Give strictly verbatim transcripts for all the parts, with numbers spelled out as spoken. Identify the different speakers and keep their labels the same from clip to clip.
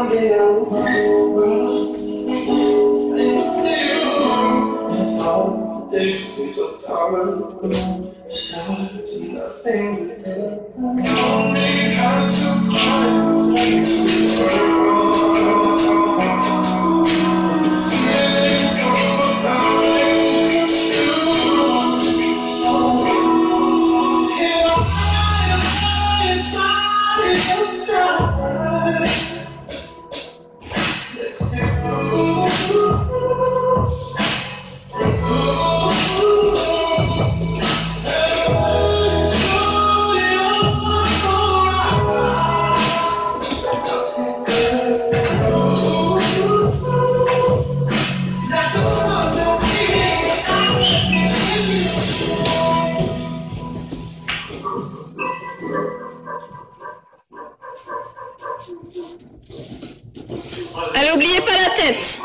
Speaker 1: Allez, oubliez pas la tête.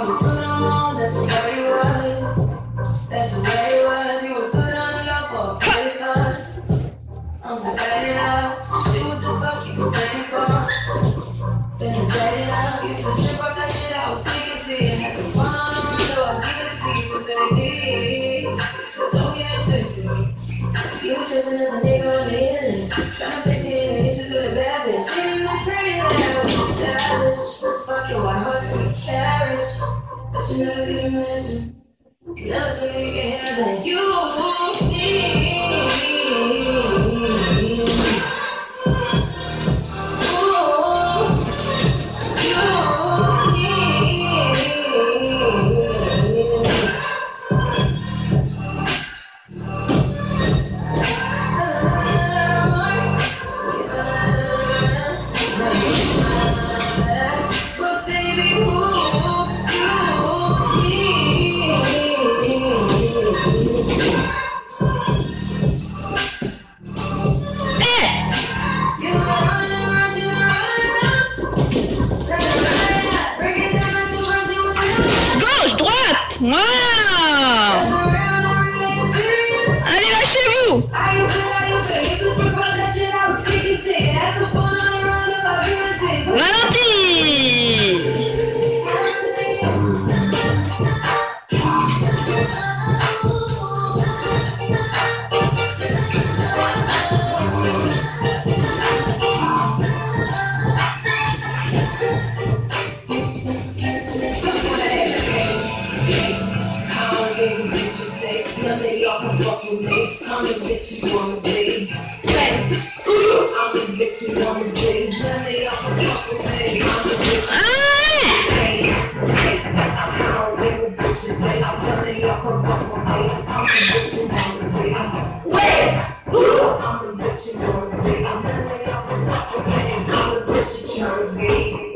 Speaker 2: You was just another nigga on the hit list. Tryna fix any issues with a bad bitch. She didn't even tell you that I was savage. Fuck your white horse and a carriage. But you never could imagine. You never told me you could have that. You need.
Speaker 1: Wow! Allez, lâchez-vous! Ralenti!
Speaker 2: None of y'all can fuck with me. I'm the bitch you wanna be. Hey, I'm the bitch you wanna be. None of y'all can fuck with me. I'm the bitch. Hey, I don't give a bitch you say. None of y'all can fuck with me. I'm the bitch you wanna be. Wait, I'm the bitch you wanna be. None of y'all can fuck with me. I'm the bitch you wanna be.